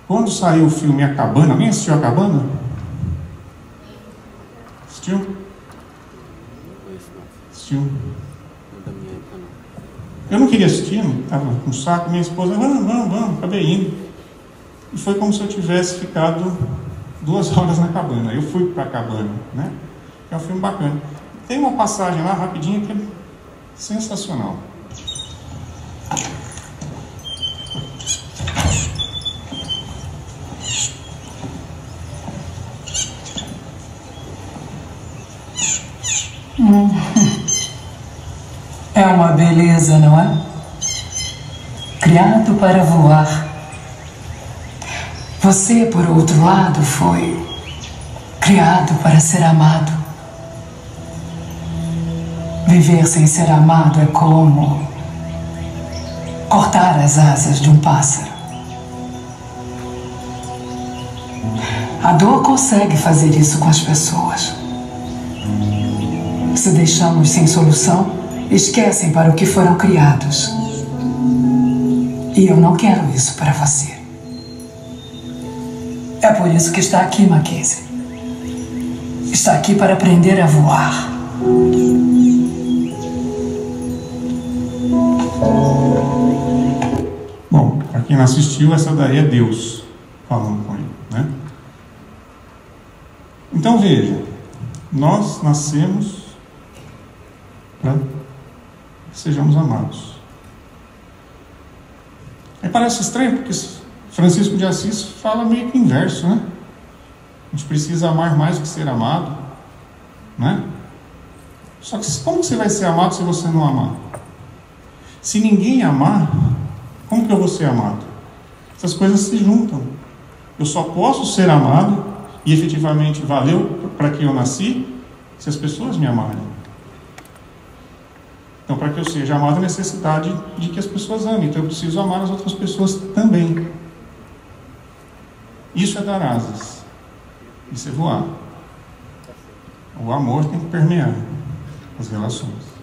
Quando saiu o filme A Cabana, alguém assistiu A Cabana? Assistiu? Assistiu? Eu não queria assistir, estava com saco, minha esposa, vamos, acabei indo. E foi como se eu tivesse ficado 2 horas na cabana. Eu fui para a cabana, né? É um filme bacana. Tem uma passagem lá, rapidinho, que é sensacional. É uma beleza, não é? Criado para voar. Você, por outro lado, foi criado para ser amado. Viver sem ser amado é como cortar as asas de um pássaro. A dor consegue fazer isso com as pessoas. Se deixamos sem solução, esquecem para o que foram criados. E eu não quero isso para você. É por isso que está aqui, Mackenzie. Está aqui para aprender a voar. Bom, para quem não assistiu, essa daí é Deus falando com ele, né? Então veja, nós nascemos para que sejamos amados. Aí parece estranho, porque Francisco de Assis fala meio que inverso, né? A gente precisa amar mais do que ser amado, né? Só que como você vai ser amado se você não amar? Se ninguém amar, como que eu vou ser amado? Essas coisas se juntam. Eu só posso ser amado e efetivamente valeu para que eu nasci se as pessoas me amarem. Então, para que eu seja amado, a necessidade de que as pessoas amem. Então, eu preciso amar as outras pessoas também. Isso é dar asas. Isso é voar. O amor tem que permear as relações.